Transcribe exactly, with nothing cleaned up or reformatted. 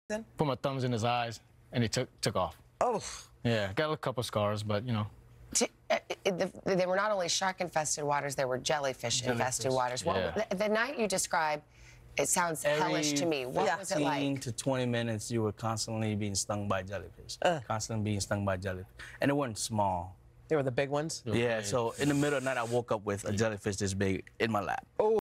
Put my thumbs in his eyes, and he took took off. Oh. Yeah, got a couple scars, but you know. They were not only shark-infested waters, there were jellyfish-infested waters. What, yeah. the, the night you describe, it sounds hellish to me. What yeah. was it like? fifteen to twenty minutes, you were constantly being stung by jellyfish. Uh. Constantly being stung by jellyfish. And they weren't small. They were the big ones? Yeah, so in the middle of the night, I woke up with a jellyfish this big in my lap. Oh.